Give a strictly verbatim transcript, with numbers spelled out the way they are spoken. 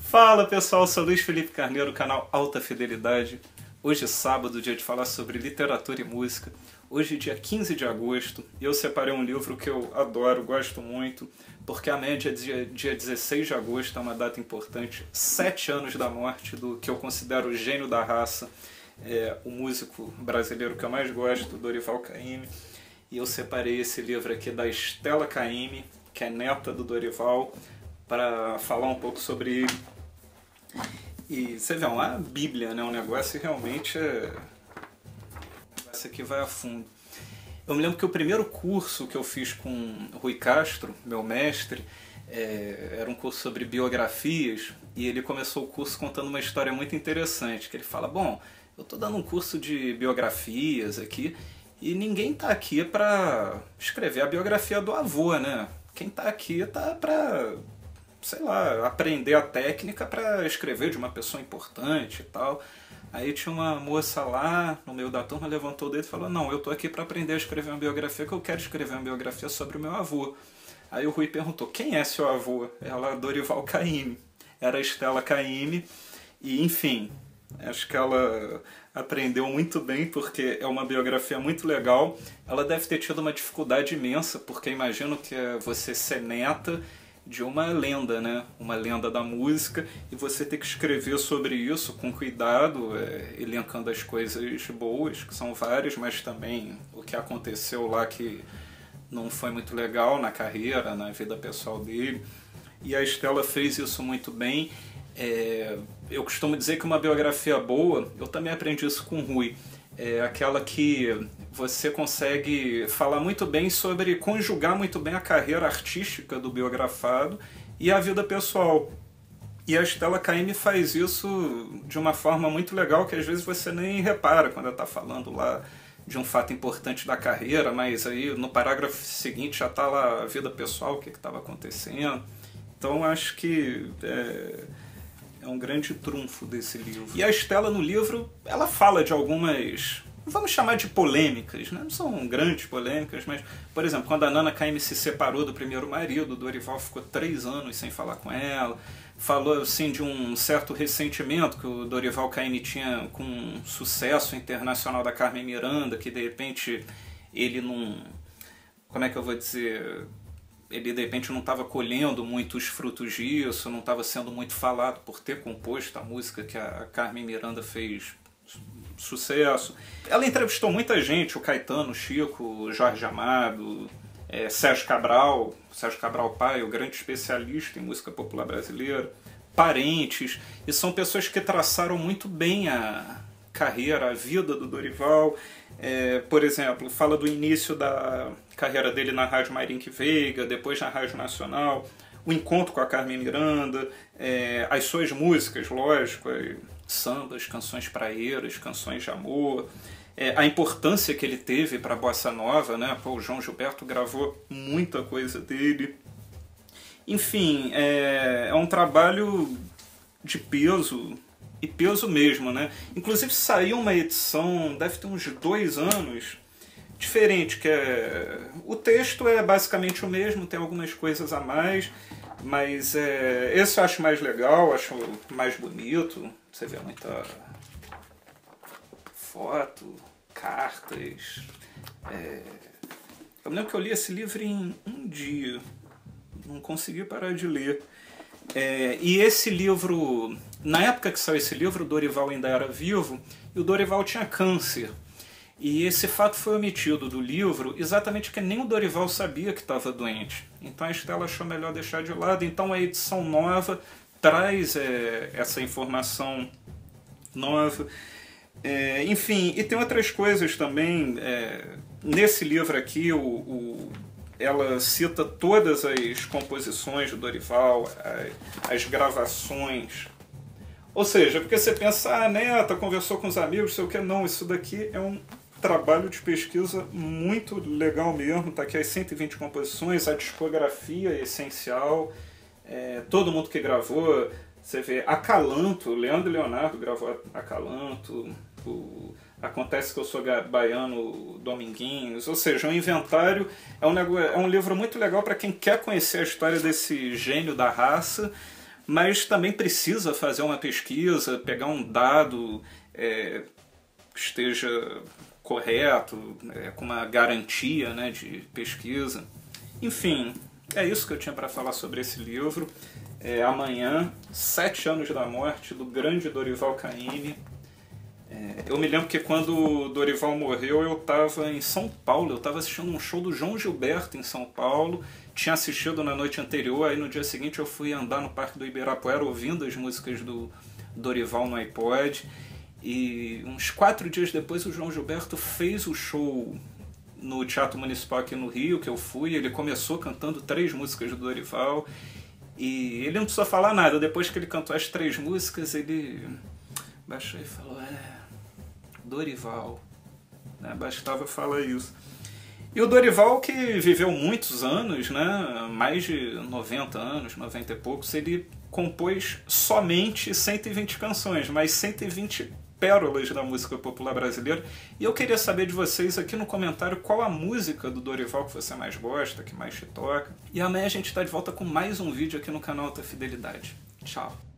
Fala pessoal, sou Luiz Felipe Carneiro, canal Alta Fidelidade. Hoje é sábado, dia de falar sobre literatura e música. Hoje é dia quinze de agosto e eu separei um livro que eu adoro, gosto muito, porque a média dia, dia dezesseis de agosto é uma data importante, sete anos da morte do que eu considero o gênio da raça, é, o músico brasileiro que eu mais gosto, Dorival Caymmi. E eu separei esse livro aqui da Stella Caymmi, que é neta do Dorival, para falar um pouco sobre ele. E você vê, é uma bíblia, né? Um negócio realmente é... Esse aqui vai a fundo. Eu me lembro que o primeiro curso que eu fiz com Rui Castro, meu mestre, é... era um curso sobre biografias, e ele começou o curso contando uma história muito interessante, que ele fala, bom, eu estou dando um curso de biografias aqui, e ninguém está aqui para escrever a biografia do avô, né? Quem está aqui está para... sei lá, aprender a técnica para escrever de uma pessoa importante e tal. Aí tinha uma moça lá no meio da turma, levantou o dedo e falou, não, eu tô aqui para aprender a escrever uma biografia, que eu quero escrever uma biografia sobre o meu avô. Aí o Rui perguntou, quem é seu avô? Ela, Dorival Caymmi. Era a Stella Caymmi. E enfim, acho que ela aprendeu muito bem, porque é uma biografia muito legal. Ela deve ter tido uma dificuldade imensa, porque imagino que é você ser neta de uma lenda, né? Uma lenda da música, e você ter que escrever sobre isso com cuidado, é, elencando as coisas boas, que são várias, mas também o que aconteceu lá que não foi muito legal na carreira, na vida pessoal dele. E a Stella fez isso muito bem. É, eu costumo dizer que uma biografia boa, eu também aprendi isso com o Rui, é aquela que você consegue falar muito bem sobre, conjugar muito bem a carreira artística do biografado e a vida pessoal. E a Stella Caymmi faz isso de uma forma muito legal, que às vezes você nem repara quando ela está falando lá de um fato importante da carreira, mas aí no parágrafo seguinte já está lá a vida pessoal, o que estava acontecendo. Então acho que é... é um grande trunfo desse livro. E a Stella no livro, ela fala de algumas, vamos chamar de polêmicas, né? Não são grandes polêmicas, mas, por exemplo, quando a Nana Caymmi se separou do primeiro marido, o Dorival ficou três anos sem falar com ela. Falou, assim, de um certo ressentimento que o Dorival Caymmi tinha com um sucesso internacional da Carmen Miranda, que de repente ele não... como é que eu vou dizer... ele de repente não estava colhendo muitos frutos disso, não estava sendo muito falado por ter composto a música que a Carmen Miranda fez sucesso. Ela entrevistou muita gente, o Caetano, o Chico, o Jorge Amado, é, Sérgio Cabral, Sérgio Cabral pai, o grande especialista em música popular brasileira, parentes, e são pessoas que traçaram muito bem a carreira, a vida do Dorival. É, por exemplo, fala do início da carreira dele na Rádio Mayrink Veiga, depois na Rádio Nacional, o encontro com a Carmen Miranda, é, as suas músicas, lógico, sambas, canções praeiras, canções de amor, é, a importância que ele teve para a Bossa Nova, né? Pô, o João Gilberto gravou muita coisa dele. Enfim, é, é um trabalho de peso, e peso mesmo, né? Inclusive saiu uma edição, deve ter uns dois anos, diferente, que é... o texto é basicamente o mesmo, tem algumas coisas a mais, mas é... esse eu acho mais legal, acho mais bonito, você vê muita foto, cartas. É... eu me lembro que eu li esse livro em um dia, não consegui parar de ler. É, e esse livro, na época que saiu esse livro, o Dorival ainda era vivo, e o Dorival tinha câncer. E esse fato foi omitido do livro, exatamente porque nem o Dorival sabia que estava doente. Então a Stella achou melhor deixar de lado. Então a edição nova traz é, essa informação nova. É, enfim, e tem outras coisas também. É, nesse livro aqui, o... o ela cita todas as composições do Dorival, as, as gravações. Ou seja, porque você pensa, ah, a neta conversou com os amigos, sei o que, não, isso daqui é um trabalho de pesquisa muito legal mesmo, tá aqui as cento e vinte composições, a discografia é essencial, é, todo mundo que gravou, você vê, Acalanto, Leandro e Leonardo gravou Acalanto, o... Acontece que eu sou baiano, Dominguinhos, ou seja, o inventário é um, é um livro muito legal para quem quer conhecer a história desse gênio da raça, mas também precisa fazer uma pesquisa, pegar um dado é, que esteja correto, é, com uma garantia, né, de pesquisa. Enfim, é isso que eu tinha para falar sobre esse livro. É, amanhã, sete anos da morte do grande Dorival Caymmi. É, eu me lembro que quando o Dorival morreu eu estava em São Paulo, eu estava assistindo um show do João Gilberto em São Paulo, tinha assistido na noite anterior, aí no dia seguinte eu fui andar no Parque do Ibirapuera ouvindo as músicas do Dorival no iPod, e uns quatro dias depois o João Gilberto fez o show no Teatro Municipal aqui no Rio, que eu fui. Ele começou cantando três músicas do Dorival, e ele não precisou falar nada. Depois que ele cantou as três músicas, ele baixou e falou: é, Dorival, né? Bastava falar isso. E o Dorival, que viveu muitos anos, né? Mais de noventa anos, noventa e poucos, ele compôs somente cento e vinte canções, mas cento e vinte pérolas da música popular brasileira. E eu queria saber de vocês aqui no comentário qual a música do Dorival que você mais gosta, que mais te toca. E amanhã a gente está de volta com mais um vídeo aqui no canal Alta Fidelidade. Tchau!